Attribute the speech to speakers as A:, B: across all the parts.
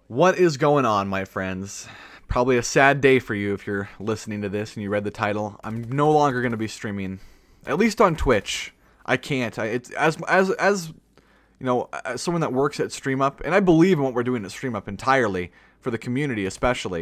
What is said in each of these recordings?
A: What is going on, my friends? Probably a sad day for you if you're listening to this and you read the title. I'm no longer going to be streaming, at least on Twitch. I can't. It's as you know, as someone that works at StreamUp, and I believe in what we're doing at StreamUp entirely for the community, especially.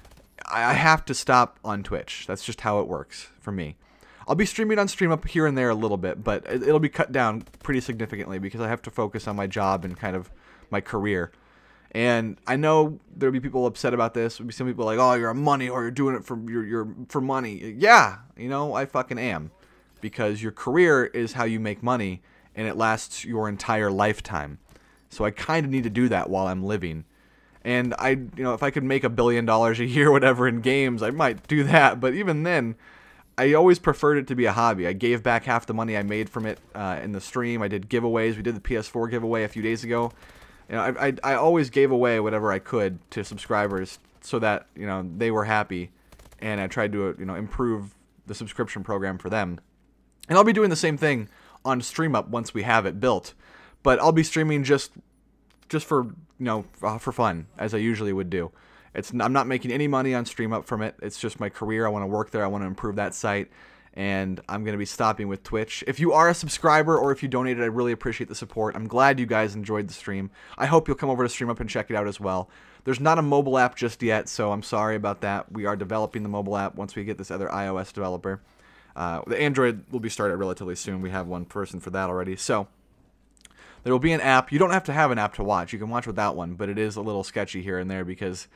A: I have to stop on Twitch. That's just how it works for me. I'll be streaming on StreamUp here and there a little bit, but it'll be cut down pretty significantly because I have to focus on my job and kind of my career. And I know there'll be people upset about this. There'll be some people like, "Oh, you're a money whore. You're doing it for you're for money." Yeah, I fucking am, because your career is how you make money, and it lasts your entire lifetime. So I kind of need to do that while I'm living. And if I could make $1 billion a year, whatever, in games, I might do that. But even then, I always preferred it to be a hobby. I gave back half the money I made from it in the stream. I did giveaways. We did the PS4 giveaway a few days ago. I always gave away whatever I could to subscribers so that they were happy, and I tried to improve the subscription program for them. And I'll be doing the same thing on StreamUp once we have it built, but I'll be streaming just for for fun, as I usually would do. I'm not making any money on StreamUp from it. It's just my career. I want to work there. I want to improve that site. And I'm going to be stopping with Twitch. If you are a subscriber or if you donated, I really appreciate the support. I'm glad you guys enjoyed the stream. I hope you'll come over to StreamUp and check it out as well. There's not a mobile app just yet, so I'm sorry about that. We are developing the mobile app once we get this other iOS developer. The Android will be started relatively soon. We have one person for that already. So there will be an app. You don't have to have an app to watch. You can watch without one, but it is a little sketchy here and there because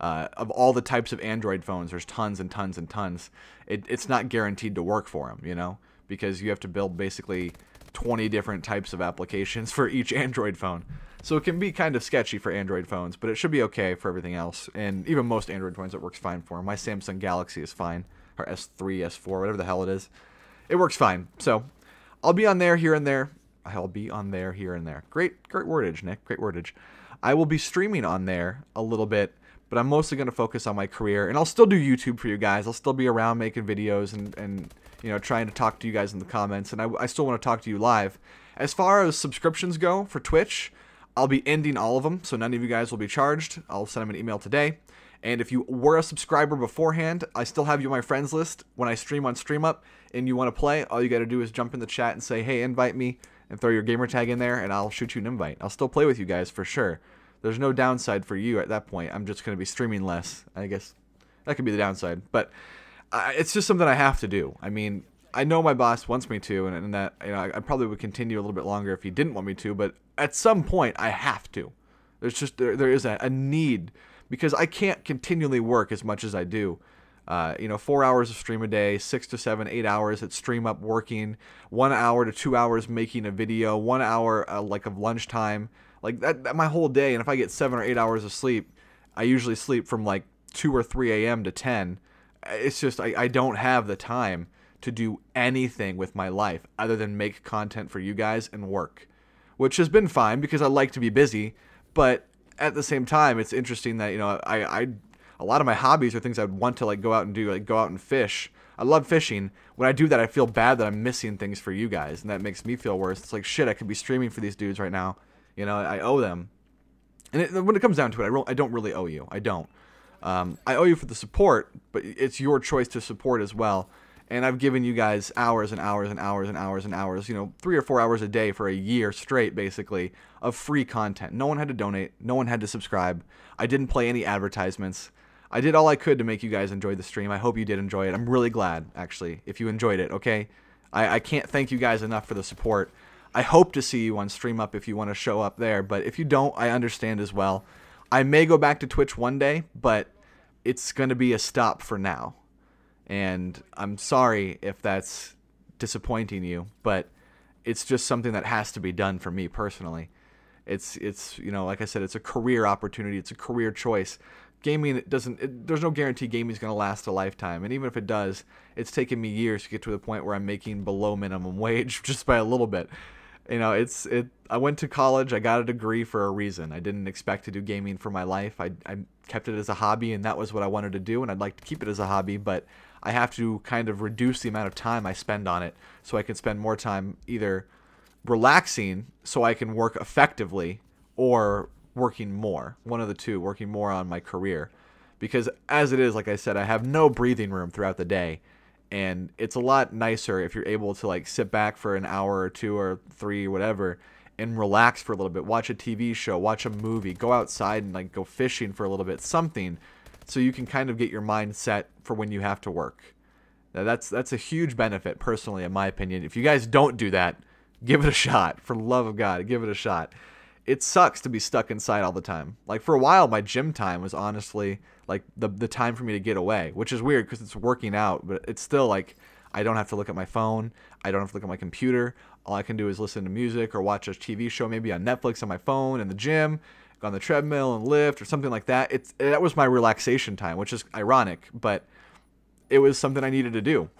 A: of all the types of Android phones. There's tons and tons and tons. It's not guaranteed to work for them, because you have to build basically 20 different types of applications for each Android phone. So it can be kind of sketchy for Android phones, but it should be okay for everything else. And even most Android phones, it works fine for. My Samsung Galaxy is fine, or S3, S4, whatever the hell it is. It works fine. So I'll be on there here and there. I'll be on there here and there. Great wordage, Nick. Great wordage. I will be streaming on there a little bit, but I'm mostly going to focus on my career. And I'll still do YouTube for you guys. I'll still be around making videos and trying to talk to you guys in the comments. And I still want to talk to you live. As far as subscriptions go for Twitch, I'll be ending all of them, so none of you guys will be charged. I'll send them an email today. And if you were a subscriber beforehand, I still have you on my friends list. When I stream on StreamUp and you want to play, all you got to do is jump in the chat and say, "Hey, invite me," and throw your gamer tag in there, and I'll shoot you an invite. I'll still play with you guys for sure. There's no downside for you at that point. I'm just going to be streaming less. I guess that could be the downside. But it's just something I have to do. I mean, I know my boss wants me to, and that I probably would continue a little bit longer if he didn't want me to. But at some point, I have to. There's just there is a need, because I can't continually work as much as I do. 4 hours of stream a day, 6 to 7, 8 hours at StreamUp working, 1 hour to 2 hours making a video, 1 hour of lunchtime. Like that my whole day. And if I get 7 or 8 hours of sleep, I usually sleep from 2 or 3 a.m. to 10. It's just I don't have the time to do anything with my life other than make content for you guys and work, which has been fine because I like to be busy. But at the same time, it's interesting that I a lot of my hobbies are things I'd want to go out and do, like go out and fish. I love fishing. When I do that, I feel bad that I'm missing things for you guys, and that makes me feel worse. It's like, shit, I could be streaming for these dudes right now. I owe them. And when it comes down to it, I don't really owe you. I don't. I owe you for the support, but it's your choice to support as well. And I've given you guys hours and hours and hours and hours and hours, 3 or 4 hours a day for a year straight, basically, of free content. No one had to donate. No one had to subscribe. I didn't play any advertisements. I did all I could to make you guys enjoy the stream. I hope you did enjoy it. I'm really glad, actually, if you enjoyed it, okay? I can't thank you guys enough for the support. I hope to see you on StreamUp if you want to show up there, but if you don't, I understand as well. I may go back to Twitch one day, but it's going to be a stop for now. And I'm sorry if that's disappointing you, but it's just something that has to be done for me personally. It's like I said, it's a career opportunity. It's a career choice. Gaming, there's no guarantee gaming's going to last a lifetime. And even if it does, it's taken me years to get to the point where I'm making below minimum wage just by a little bit. I went to college. I got a degree for a reason. I didn't expect to do gaming for my life. I kept it as a hobby, and that was what I wanted to do, and I'd like to keep it as a hobby, but I have to kind of reduce the amount of time I spend on it so I can spend more time either relaxing so I can work effectively or working more. One of the two, working more on my career. Because as it is, like I said, I have no breathing room throughout the day. And it's a lot nicer if you're able to like sit back for an hour or two or three, whatever, and relax for a little bit. Watch a TV show, watch a movie, go outside and like go fishing for a little bit, something, so you can kind of get your mind set for when you have to work. Now that's a huge benefit, personally, in my opinion. If you guys don't do that, give it a shot. For the love of God, give it a shot. It sucks to be stuck inside all the time. Like for a while, my gym time was honestly like the time for me to get away, which is weird because it's working out, but it's still like I don't have to look at my phone. I don't have to look at my computer. All I can do is listen to music or watch a TV show, maybe on Netflix on my phone in the gym, on the treadmill and lift or something like that. That was my relaxation time, which is ironic, but it was something I needed to do.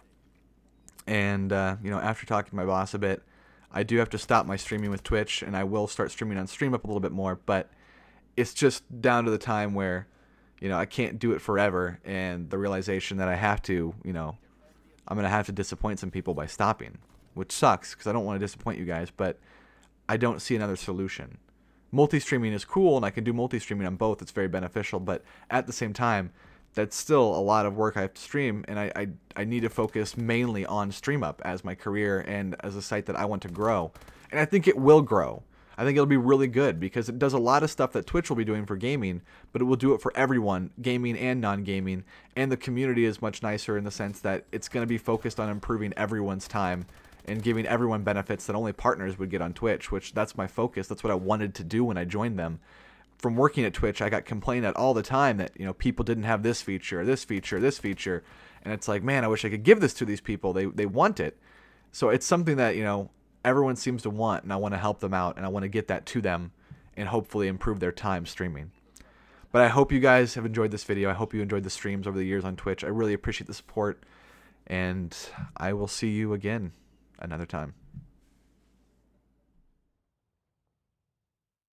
A: And after talking to my boss a bit, I do have to stop my streaming with Twitch, and I will start streaming on StreamUp a little bit more, but it's just down to the time where, I can't do it forever, and the realization that I have to, I'm going to have to disappoint some people by stopping, which sucks because I don't want to disappoint you guys, but I don't see another solution. Multi-streaming is cool, and I can do multi-streaming on both. It's very beneficial, but at the same time, that's still a lot of work I have to stream, and I need to focus mainly on StreamUp as my career and as a site that I want to grow. And I think it will grow. I think it'll be really good because it does a lot of stuff that Twitch will be doing for gaming, but it will do it for everyone, gaming and non-gaming. And the community is much nicer in the sense that it's going to be focused on improving everyone's time and giving everyone benefits that only partners would get on Twitch, which that's my focus. That's what I wanted to do when I joined them. From working at Twitch, I got complained at all the time that, people didn't have this feature, this feature, this feature. And it's like, man, I wish I could give this to these people. They want it. So it's something that, everyone seems to want, and I want to help them out, and I want to get that to them and hopefully improve their time streaming. But I hope you guys have enjoyed this video. I hope you enjoyed the streams over the years on Twitch. I really appreciate the support, and I will see you again another time.